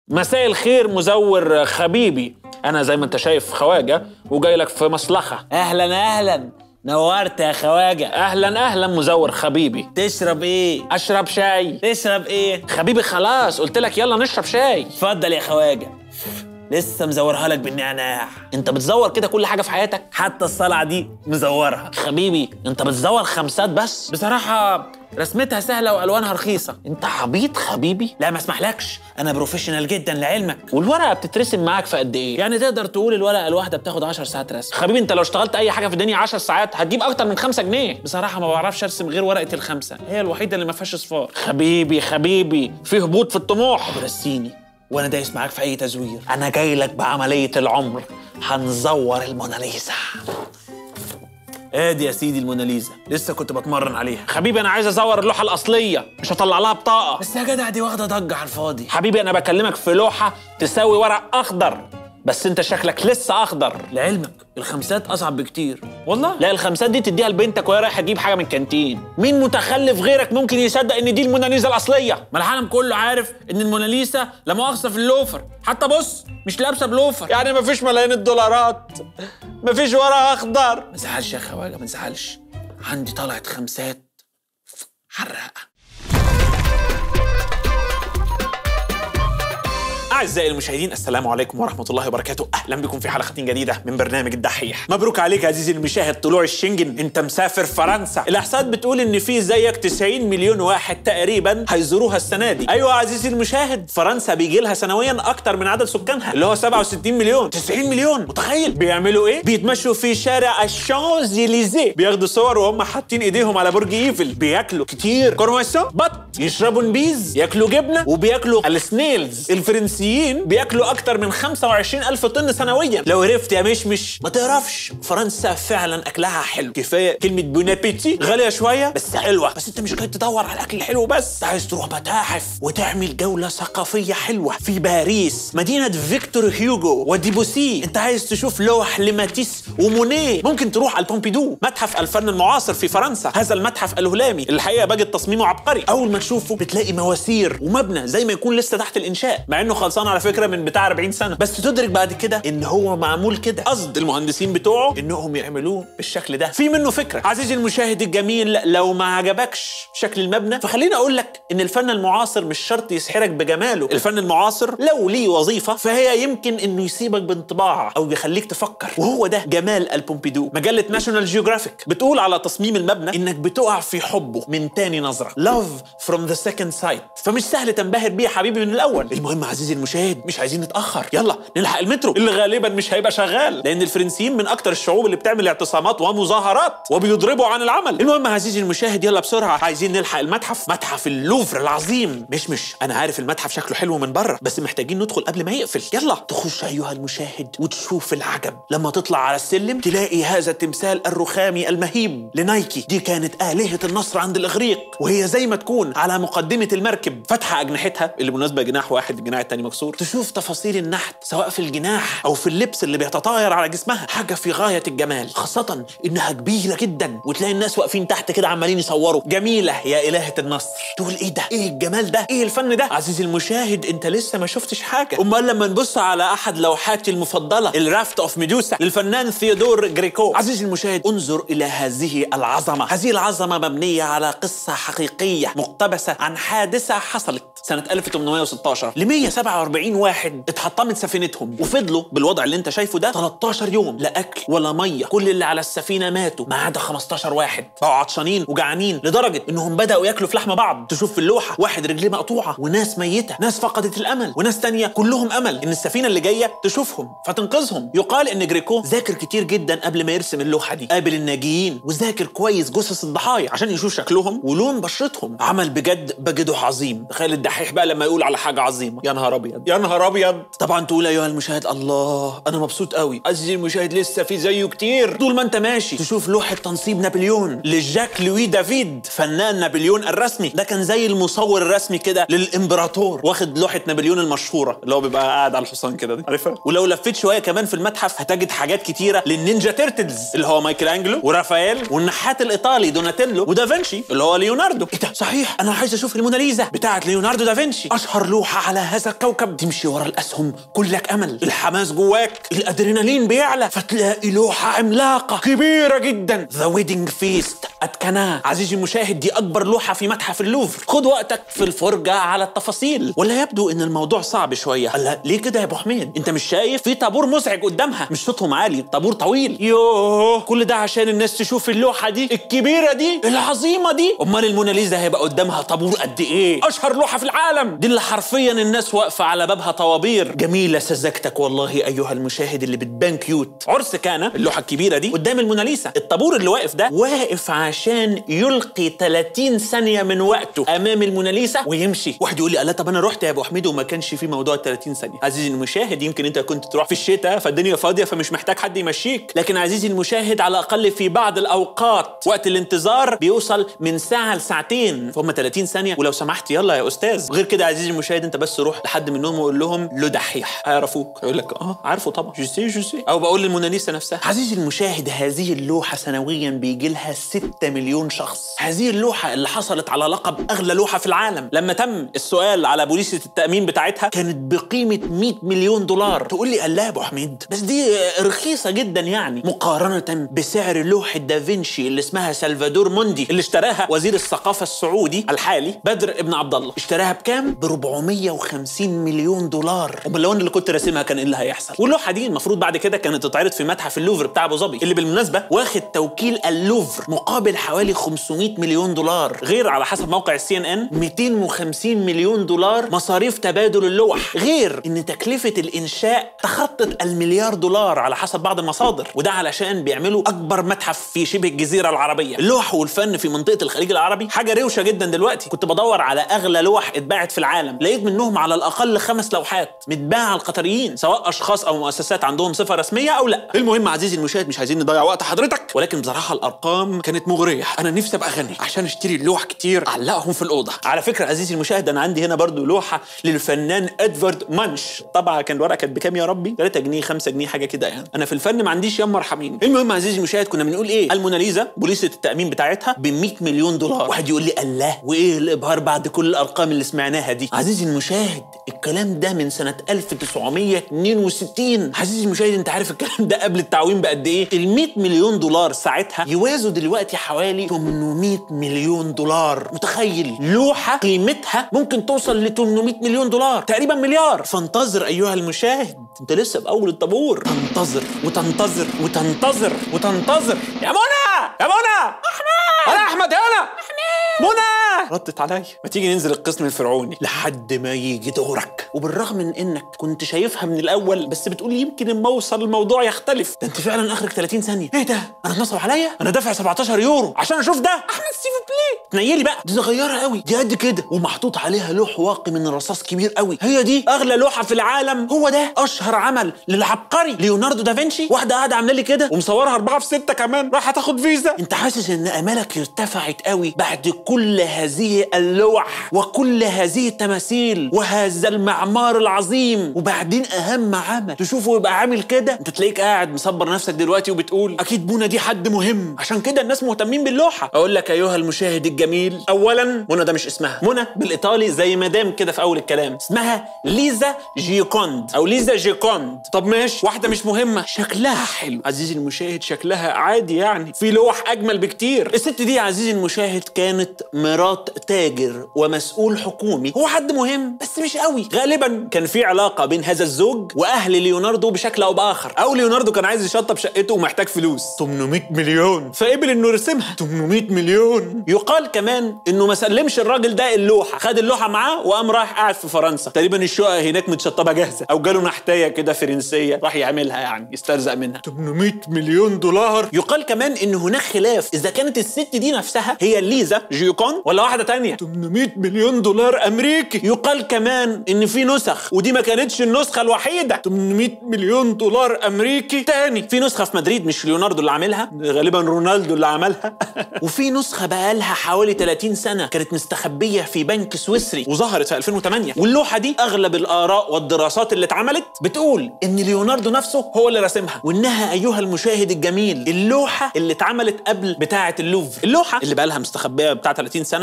مساء الخير مزور خبيبي، انا زي ما انت شايف خواجه وجاي لك في مصلحه. اهلا اهلا، نورت يا خواجه. اهلا اهلا مزور خبيبي. تشرب ايه؟ اشرب شاي. تشرب ايه؟ خبيبي خلاص قلت لك يلا نشرب شاي. اتفضل يا خواجه، لسه مزورها لك بالنعناع. انت بتزور كده كل حاجه في حياتك؟ حتى الصلعه دي مزورها. خبيبي انت بتزور خمسات بس؟ بصراحه رسمتها سهله والوانها رخيصه. انت عبيط خبيبي. لا ما اسمحلكش، انا بروفيشنال جدا لعلمك. والورقه بتترسم معاك في قد ايه؟ يعني تقدر تقول الورقه الواحده بتاخد 10 ساعات رسم. خبيبي انت لو اشتغلت اي حاجه في الدنيا 10 ساعات هتجيب اكتر من 5 جنيه. بصراحه ما بعرفش ارسم غير ورقه الخمسه، هي الوحيده اللي ما فيهاش اصفار. خبيبي في هبوط في الطموح. رسيني وانا دايس معاك في اي تزوير. انا جاي لك بعمليه العمر، هنزور الموناليزا. ادي يا سيدي الموناليزا، لسه كنت بتمرن عليها. حبيبي انا عايز ازور اللوحه الاصليه، مش هطلع لها بطاقه. بس يا جدع دي واخده ضجه على الفاضي. حبيبي انا بكلمك في لوحه تساوي ورق اخضر، بس انت شكلك لسه اخضر. لعلمك الخمسات اصعب بكتير. والله لا، الخمسات دي تديها لبنتك وهي رايحه تجيب حاجه من الكانتين. مين متخلف غيرك ممكن يصدق ان دي الموناليزا الاصليه؟ ما العالم كله عارف ان الموناليزا لا مؤاخذه في اللوفر، حتى بص مش لابسه بلوفر. يعني مفيش ملايين الدولارات، مفيش ورق اخضر. ما تزعلش يا خواجه ما تزعلش، عندي طلعت خمسات حراقه. أعزائي المشاهدين السلام عليكم ورحمة الله وبركاته، أهلا بكم في حلقة جديدة من برنامج الدحيح. مبروك عليك عزيزي المشاهد طلوع الشنجن، أنت مسافر فرنسا. الإحصاءات بتقول إن في زيك 90 مليون واحد تقريبا هيزوروها السنة دي. أيوة عزيزي المشاهد، فرنسا بيجي لها سنويا أكتر من عدد سكانها اللي هو 67 مليون. 90 مليون، متخيل؟ بيعملوا إيه؟ بيتمشوا في شارع الشانزليزيه، بياخدوا صور وهم حاطين إيديهم على برج إيفل، بياكلوا كتير كرواسون بط، يشربوا نبيز، ياكلوا جبنة، وبياكلوا السنيلز. الفرنسيين بياكلوا اكتر من 25,000 طن سنويا. لو عرفت يا مشمش ما تعرفش، فرنسا فعلا اكلها حلو. كفايه كلمه بون ابيتي، غاليه شويه بس حلوه. بس انت مش جاي تدور على الاكل الحلو بس، انت عايز تروح متاحف وتعمل جوله ثقافيه حلوه في باريس، مدينه فيكتور هيوغو وديبوسي. انت عايز تشوف لوح لماتيس ومونيه، ممكن تروح على البومبيدو، متحف الفن المعاصر في فرنسا. هذا المتحف الهلامي الحقيقه باجي تصميمه عبقري. اول ما تشوفه بتلاقي مواسير ومبنى زي ما يكون لسه تحت الانشاء، مع انه خلصان على فكره من بتاع 40 سنه، بس تدرك بعد كده ان هو معمول كده. قصد المهندسين بتوعه انهم يعملوه بالشكل ده. في منه فكره. عزيزي المشاهد الجميل، لو ما عجبكش شكل المبنى فخليني اقول لك ان الفن المعاصر مش شرط يسحرك بجماله. الفن المعاصر لو ليه وظيفه فهي يمكن انه يسيبك بانطباع او يخليك تفكر، وهو ده جمال البومبيدو. مجله ناشونال جيوغرافيك بتقول على تصميم المبنى انك بتقع في حبه من تاني نظره. Love from the second sight. فمش سهل تنبهر بيه يا حبيبي من الاول. المهم عزيزي المشاهد مش عايزين نتاخر، يلا نلحق المترو اللي غالبا مش هيبقى شغال، لان الفرنسيين من اكتر الشعوب اللي بتعمل اعتصامات ومظاهرات وبيضربوا عن العمل. المهم عزيزي المشاهد يلا بسرعه، عايزين نلحق المتحف، متحف اللوفر العظيم. مش انا عارف المتحف شكله حلو من بره، بس محتاجين ندخل قبل ما يقفل. يلا تخش ايها المشاهد وتشوف العجب. لما تطلع على السلم تلاقي هذا التمثال الرخامي المهيب لنايكي، دي كانت آلهة النصر عند الاغريق، وهي زي ما تكون على مقدمه المركب فاتحه اجنحتها، اللي بالمناسبه جناح واحد الجناح الثاني مكسور. تشوف تفاصيل النحت سواء في الجناح او في اللبس اللي بيتطاير على جسمها، حاجه في غايه الجمال، خاصه انها كبيره جدا وتلاقي الناس واقفين تحت كده عمالين يصوروا. جميله يا الهه النصر. تقول ايه ده؟ ايه الجمال ده؟ ايه الفن ده؟ عزيزي المشاهد انت لسه ما شفتش حاجه. امال لما نبص على احد لوحاتي المفضله، الرافت اوف ميدوسا للفنان ثيودور جريكو. عزيزي المشاهد انظر الى هذه العظمه. هذه العظمه مبنيه على قصه حقيقيه مقتبسه عن حادثه حصلت سنه 1816 ل 147 واحد اتحطمت سفينتهم وفضلوا بالوضع اللي انت شايفه ده 13 يوم، لا اكل ولا ميه. كل اللي على السفينه ماتوا ما عدا 15 واحد، بقوا عطشانين وجعانين لدرجه انهم بداوا ياكلوا في لحم بعض. تشوف في اللوحه واحد رجليه مقطوعه وناس ميته، ناس فقدت الامل وناس تانية كلهم امل ان السفينه اللي جايه تشوفهم فتنقذهم. يقال ان جريكو ذاكر كتير جدا قبل ما يرسم اللوحه دي، قابل الناجيين وذاكر كويس جثث الضحايا عشان يشوف شكلهم ولون بشرتهم. عمل بجد بجده عظيم. تخيل الدحيح بقى لما يقول على حاجه عظيمه، يا نهار ابيض يا نهار ابيض. طبعا تقول ايها المشاهد الله انا مبسوط قوي. عزيزي المشاهد لسه في زيه كتير. طول ما انت ماشي تشوف لوحه تنصيب نابليون لجاك لوي دافيد، فنان نابليون الرسمي. ده كان زي المصور الرسمي كده للامبراطور، واخد لوحه نابليون المشهوره اللي هو بيبقى قاعد على الحصان كده دي، عارفها؟ ولو لفيت شويه كمان في المتحف هتجد حاجات كتيره للنينجا تيرتلز اللي هو مايكل انجلو ورافائيل، والنحات الايطالي دوناتيلو ودافنشي اللي هو ليوناردو. ايه ده صحيح، انا عايز اشوف الموناليزا بتاعه ليوناردو دافنشي، اشهر لوحه على هذا الكوكب. كوكب، تمشي ورا الاسهم كلك امل، الحماس جواك، الادرينالين بيعلى، فتلاقي لوحه عملاقه كبيره جدا، ذا ويدنج فيست ات كانا. عزيزي المشاهد دي اكبر لوحه في متحف اللوفر. خد وقتك في الفرجه على التفاصيل. ولا يبدو ان الموضوع صعب شويه؟ لا ليه كده يا ابو حميد؟ انت مش شايف في طابور مزعج قدامها؟ مش صوتهم عالي، طابور طويل. يوه، كل ده عشان الناس تشوف اللوحه دي الكبيره دي العظيمه دي. امال الموناليزا هيبقى قدامها طابور قد ايه؟ اشهر لوحه في العالم دي اللي حرفيا الناس واقفه على بابها طوابير. جميله سذاجتك والله ايها المشاهد اللي بتبان كيوت. عرس كان اللوحه الكبيره دي قدام الموناليزا. الطابور اللي واقف ده واقف عشان يلقي 30 ثانيه من وقته امام الموناليزا ويمشي. واحد يقول لي لا طب انا رحت يا ابو حميد وما كانش في موضوع 30 ثانيه. عزيزي المشاهد يمكن انت كنت تروح في الشتاء فالدنيا فاضيه فمش محتاج حد يمشيك، لكن عزيزي المشاهد على الاقل في بعض الاوقات وقت الانتظار بيوصل من ساعه لساعتين، فهم 30 ثانيه. ولو سمحت يلا يا استاذ. غير كده عزيزي المشاهد انت بس روح لحد منهم وقول لهم له دحيح هيعرفوك. يقول لك عارفه طبعا جوسي. او بقول للموناليزا نفسها. عزيزي المشاهد هذه اللوحه سنويا بيجي لها 6 مليون شخص. هذه اللوحه اللي حصلت على لقب اغلى لوحه في العالم، لما تم السؤال على بوليصه التامين بتاعتها كانت بقيمه 100 مليون دولار. تقول لي الله يا ابو حميد بس دي رخيصه جدا يعني مقارنه بسعر لوحه دافنشي اللي اسمها سلفادور موندي اللي اشتراها وزير الثقافه السعودي الحالي بدر ابن عبد الله. اشتراها بكام؟ ب 450 مليون دولار. امال لو انا اللي كنت راسمها كان ايه اللي هيحصل؟ واللوحه دي المفروض بعد كده كانت تتعرض في متحف اللوفر بتاع ابو ظبي اللي بالمناسبه واخد توكيل اللوفر مقابل حوالي 500 مليون دولار، غير على حسب موقع CNN 250 مليون دولار مصاريف تبادل اللوح، غير ان تكلفه الانشاء تخطت المليار دولار على حسب بعض المصادر. وده علشان بيعملوا اكبر متحف في شبه الجزيره العربيه. اللوح والفن في منطقه الخليج العربي حاجه روشه جدا. دلوقتي كنت بدور على اغلى لوح اتباعت في العالم، لقيت منهم على الاقل 5 لوحات متباعه القطريين سواء اشخاص او مؤسسات عندهم صفه رسميه او لا. المهم عزيزي المشاهد مش عايزين نضيع وقت حضرتك، ولكن بصراحه الارقام كانت مغريه. انا نفسي ابقى غني عشان اشتري اللوح كتير اعلقهم في الاوضه. على فكره عزيزي المشاهد انا عندي هنا برضو لوحه للفنان ادوارد مانش. طبعا كان الورقه كانت بكام يا ربي؟ 3 جنيه 5 جنيه حاجه كده يعني. انا في الفن ما عنديش ياما ارحميني. المهم عزيزي المشاهد كنا بنقول ايه؟ الموناليزا بوليصه التامين بتاعتها ب 100 مليون دولار. واحد يقول لي الله وايه الابهار بعد كل الارقام اللي سمعناها دي؟ عزيزي المشاهد الكلام ده من سنه 1962. عزيزي المشاهد انت عارف الكلام ده قبل التعويم بقد ايه؟ ال 100 مليون دولار ساعتها يوازوا دلوقتي حوالي 800 مليون دولار. متخيل لوحه قيمتها ممكن توصل ل 800 مليون دولار، تقريبا مليار. فانتظر ايها المشاهد، انت لسه في اول الطابور. تنتظر وتنتظر وتنتظر وتنتظر. يا منى يا منى احمد، انا احمد هنا منى ردت عليا ما تيجي ننزل القسم الفرعوني لحد ما يجي دورك. وبالرغم من انك كنت شايفها من الاول بس بتقول يمكن اما اوصل الموضوع يختلف. ده انت فعلا اخرك 30 ثانيه. ايه ده؟ انا اتنصب عليا؟ انا دافع 17 يورو عشان اشوف ده. احمد ستيف بلي تنيلي بقى. دي صغيره قوي، دي قد كده ومحطوط عليها لوح واقي من الرصاص كبير قوي. هي دي اغلى لوحه في العالم. هو ده اشهر عمل للعبقري ليوناردو دافنشي. واحده قاعده عامله لي كده ومصورها 4 في 6 كمان راح تاخد فيزا. انت حاسس ان امالك ارتفعت قوي بعد كل هذه اللوح وكل هذه التماثيل وهذا المعمار العظيم؟ وبعدين اهم عمل تشوفه يبقى عامل كده، انت تلاقيك قاعد مصبر نفسك دلوقتي وبتقول اكيد منى دي حد مهم عشان كده الناس مهتمين باللوحه. اقول لك ايها المشاهد الجميل، اولا منى ده مش اسمها. منى بالايطالي زي مدام كده في اول الكلام، اسمها ليزا جيوكوند او ليزا جيوكوند. طب ماشي واحده مش مهمه، شكلها حلو. عزيزي المشاهد شكلها عادي يعني، في لوح اجمل بكتير. الست دي عزيزي المشاهد كانت مرات تاجر ومسؤول حكومي. هو حد مهم بس مش قوي. غالبا كان في علاقه بين هذا الزوج واهل ليوناردو بشكل او باخر، او ليوناردو كان عايز يشطب شقته ومحتاج فلوس 800 مليون فقبل انه يرسمها 800 مليون. يقال كمان انه ما سلمش الراجل ده اللوحه، خد اللوحه معاه وقام رايح قاعد في فرنسا. تقريبا الشقه هناك متشطبه جاهزه او جاله نحتايه كده فرنسيه راح يعملها يعني يسترزق منها. 800 مليون دولار. يقال كمان ان هناك خلاف اذا كانت الست دي نفسها هي ليزا جيوكون ولا واحده تانية. 800 مليون دولار امريكي. يقال كمان ان في نسخ ودي ما كانتش النسخه الوحيده. 800 مليون دولار امريكي تاني. في نسخه في مدريد مش ليوناردو اللي عاملها، غالبا رونالدو اللي عملها. وفي نسخه بقالها حوالي 30 سنه كانت مستخبيه في بنك سويسري وظهرت في 2008. واللوحه دي اغلب الاراء والدراسات اللي اتعملت بتقول ان ليوناردو نفسه هو اللي رسمها، وانها ايها المشاهد الجميل اللوحه اللي اتعملت قبل بتاعه اللوفر. اللوحه اللي بقالها مستخبيه بتاع 30 سنه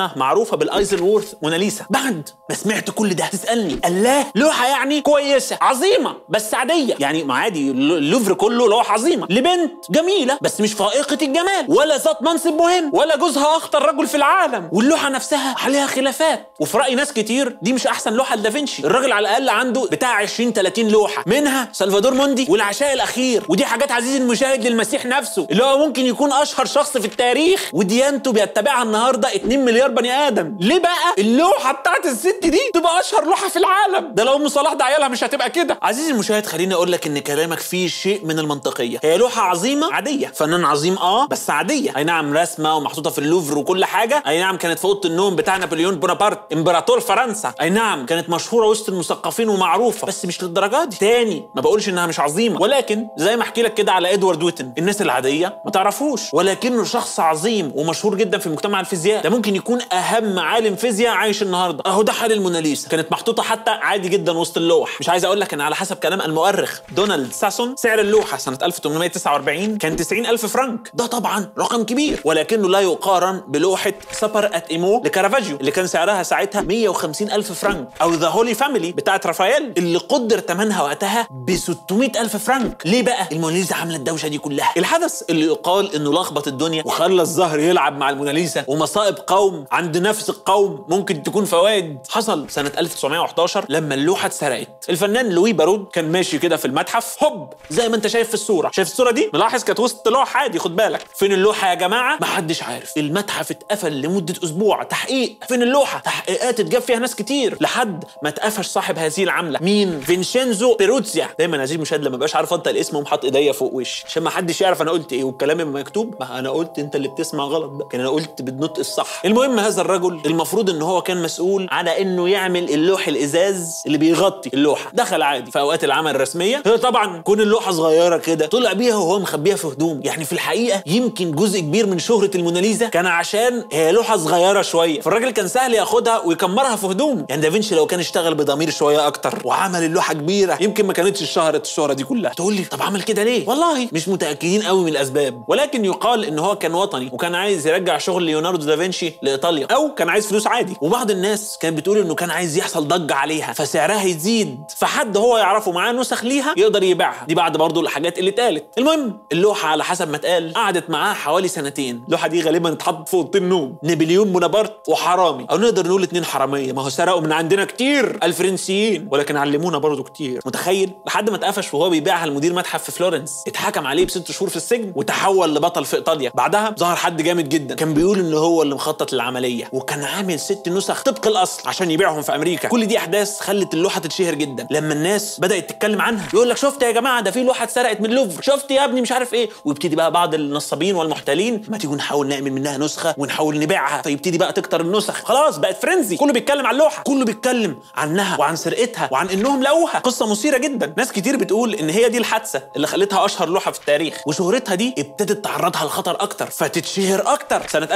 ها معروفه بالايزنورث موناليزا. بعد ما سمعت كل ده تسالني الله لوحه يعني كويسه عظيمه بس عاديه، يعني ما عادي اللوفر كله لوحه عظيمه لبنت جميله بس مش فائقه الجمال ولا ذات منصب مهم ولا جوزها اخطر رجل في العالم، واللوحه نفسها عليها خلافات، وفي راي ناس كتير دي مش احسن لوحه لدافنشي. الراجل على الاقل عنده بتاع 20 30 لوحه، منها سلفادور موندي والعشاء الاخير، ودي حاجات عزيزي المشاهد للمسيح نفسه اللي هو ممكن يكون اشهر شخص في التاريخ وديانته بيتبعها النهارده 2 مليار بني ادم. ليه بقى اللوحه بتاعت الست دي تبقى اشهر لوحه في العالم؟ ده لو ام صلاح ده عيالها مش هتبقى كده. عزيزي المشاهد خليني اقول لك ان كلامك فيه شيء من المنطقيه. هي لوحه عظيمه عاديه، فنان عظيم بس عاديه، اي نعم رسمه ومحطوطه في اللوفر وكل حاجه، اي نعم كانت في اوضه النوم بتاع نابليون بونابرت امبراطور فرنسا، اي نعم كانت مشهوره وسط المثقفين ومعروفه، بس مش للدرجه دي. تاني ما بقولش انها مش عظيمه، ولكن زي ما احكي لك كده على ادوارد ويتن، الناس العاديه ما تعرفوش ولكنه شخص عظيم ومشهور جدا في مجتمع الفيزياء. ده ممكن يكون اهم عالم فيزياء عايش النهارده. اهو ده حال الموناليزا، كانت محطوطه حتى عادي جدا وسط اللوح. مش عايز اقول لك ان على حسب كلام المؤرخ دونالد ساسون سعر اللوحه سنه 1849 كان 90,000 فرنك. ده طبعا رقم كبير ولكنه لا يقارن بلوحه سبر ات ايمو لكارافاجيو اللي كان سعرها ساعتها 150,000 فرنك، او ذا هولي فاميلي بتاعت رافائيل اللي قدر ثمنها وقتها ب 600,000 فرنك. ليه بقى الموناليزا عامله الدوشه دي كلها؟ الحدث اللي يقال انه لخبط الدنيا وخلى الزهر يلعب مع الموناليزا ومصائب قوم عند نفس القوم ممكن تكون فوائد، حصل سنه 1911 لما اللوحه اتسرقت. الفنان لوي بارود كان ماشي كده في المتحف، هوب زي ما انت شايف في الصوره، شايف الصوره دي؟ ملاحظ كانت وسط لوحه عادي، خد بالك. فين اللوحه يا جماعه؟ محدش عارف. المتحف اتقفل لمده اسبوع تحقيق. فين اللوحه؟ تحقيقات اتجاب فيها ناس كتير لحد ما اتقفش صاحب هذه العمله. مين؟ فينشينزو بيروتزيا. دايما عزيزي المشاهد لما بقاش عارف انطق الاسم ومحط ايديا فوق وشي عشان ما حدش يعرف انا قلت ايه، والكلام مكتوب ما انا قلت انت اللي بتسمع غلط بقى، كان انا قلت بالنطق الصح. المهم هذا الرجل المفروض ان هو كان مسؤول على انه يعمل اللوح الازاز اللي بيغطي اللوحه. دخل عادي في اوقات العمل الرسميه، هي طبعا كون اللوحه صغيره كده طلع بيها وهو مخبيها في هدوم. يعني في الحقيقه يمكن جزء كبير من شهره الموناليزا كان عشان هي لوحه صغيره شويه، فالراجل كان سهل ياخدها ويكمرها في هدومه. يعني دافنشي لو كان اشتغل بضمير شويه اكتر وعمل اللوحه كبيره يمكن ما كانتش اشتهرت الشهره دي كلها. تقول لي طب عمل كده ليه؟ والله مش متاكدين قوي من الاسباب، ولكن يقال ان هو كان وطني وكان عايز يرجع شغل ليوناردو دافنشي لايطاليا، او كان عايز فلوس عادي. وبعض الناس كانت بتقول انه كان عايز يحصل ضجه عليها فسعرها يزيد، فحد هو يعرفه معاه نسخ ليها يقدر يبيعها. دي بعد برضه الحاجات اللي اتقالت. المهم اللوحه على حسب ما اتقال قعدت معاه حوالي سنتين. اللوحه دي غالبا اتحطت في اوضتين نوم، نابليون بونابرت وحرامي، او نقدر نقول 2 حراميه، ما هو سرقوا من عندنا كتير الفرنسيين ولكن علمونا برضه كتير. متخيل؟ لحد ما اتقفش وهو بيبيعها لمدير متحف في فلورنس، اتحكم عليه ب6 شهور في السجن وتحول لبطل في ايطاليا. بعدها ظهر حد جامد جدا كان بيقول ان هو اللي مخطط للعمليه وكان عامل 6 نسخ طبق الاصل عشان يبيعهم في امريكا. كل دي احداث خلت اللوحه تتشهر جدا لما الناس بدات تتكلم عنها، يقول لك شفت يا جماعه ده في لوحه اتسرقت من اللوفر، شفت يا ابني مش عارف ايه، ويبتدي بقى بعض النصابين والمحتالين ما تيجوا نحاول نعمل منها نسخه ونحاول نبيعها، فيبتدي بقى تكتر النسخ. خلاص بقت فرنزي، كله بيتكلم عن اللوحه، كله بيتكلم عنها وعن سرقتها وعن انهم لقوها. قصه مثيره جدا. ناس كتير بتقول ان هي دي الحادثه اللي خلتها اشهر لوحه في التاريخ، وشهرتها دي ابتدت تعرضها لخطر اكتر فتتشهر اكتر. سنه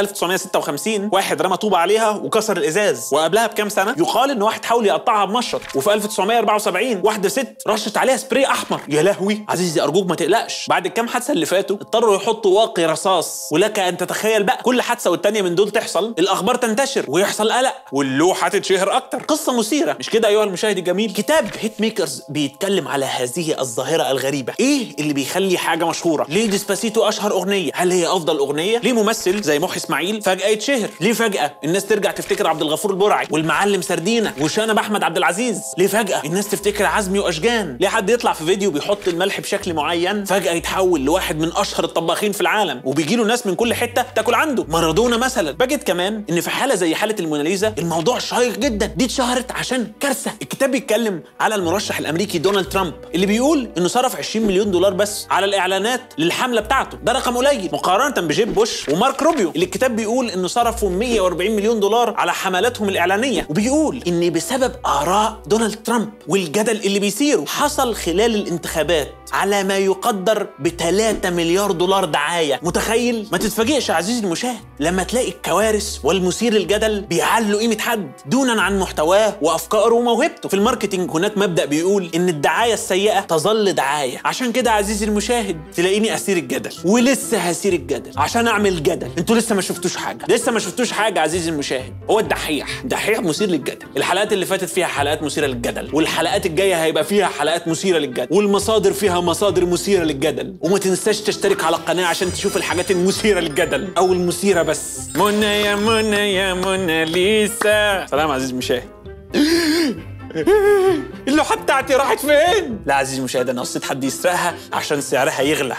1956 واحد رمى طوبه عليها وكسر الازاز، وقبلها بكام سنه يقال ان واحد حاول يقطعها بمشط، وفي 1974 واحده ست رشت عليها سبراي احمر. يا لهوي عزيزي ارجوك ما تقلقش، بعد الكام حادثه اللي فاتوا اضطروا يحطوا واقي رصاص، ولك ان تتخيل بقى كل حادثه والتانيه من دول تحصل الاخبار تنتشر ويحصل قلق واللوحه تتشهر اكتر. قصه مثيره مش كده ايها المشاهد الجميل؟ كتاب هيت ميكرز بيتكلم على هذه الظاهره الغريبه. ايه اللي بيخلي حاجه مشهوره؟ ليه ديسباسيتو اشهر اغنيه؟ هل هي افضل اغنيه؟ ليه ممثل زي محي اسماعيل فجاه يتشهر؟ ليه فجاه الناس ترجع تفتكر عبد الغفور البرعي والمعلم سردينه وشنب احمد عبد العزيز؟ ليه فجاه الناس تفتكر عزمي واشجان؟ ليه حد يطلع في فيديو بيحط الملح بشكل معين فجاه يتحول لواحد من اشهر الطباخين في العالم وبيجي له ناس من كل حته تاكل عنده؟ مارادونا مثلا. بجد كمان ان في حاله زي حاله الموناليزا الموضوع شيق جدا. دي اتشهرت عشان كارثه. الكتاب بيتكلم على المرشح الامريكي دونالد ترامب اللي بيقول انه صرف 20 مليون دولار بس على الاعلانات للحمله بتاعته. ده رقم قليل مقارنه بجيب بوش ومارك روبيو اللي الكتاب بيقول انه صرفوا 140 مليون دولار على حملاتهم الاعلانيه. وبيقول ان بسبب اراء دونالد ترامب والجدل اللي بيثيره حصل خلال الانتخابات على ما يقدر ب3 مليار دولار دعايه. متخيل؟ ما تتفاجئش عزيزي المشاهد لما تلاقي الكوارث والمثير للجدل بيعلوا قيمه حد دونا عن محتواه وافكاره وموهبته. في الماركتينج هناك مبدا بيقول ان الدعايه السيئه تظل دعايه. عشان كده عزيزي المشاهد تلاقيني اسير الجدل ولسه هسير الجدل عشان اعمل جدل. انتوا لسه ما شفتوش حاجه، حاجه عزيزي المشاهد، هو الدحيح مثير للجدل. الحلقات اللي فاتت فيها حلقات مثيره للجدل، والحلقات الجايه هيبقى فيها حلقات مثيره للجدل، والمصادر فيها مصادر مثيره للجدل. وما تنساش تشترك على القناه عشان تشوف الحاجات المثيره للجدل او المثيره بس. منى يا منى يا موناليزا. سلام عزيزي المشاهد. اللوحه بتاعتي راحت فين؟ لا عزيزي المشاهد، انا قصيت حد يسرقها عشان سعرها يغلى.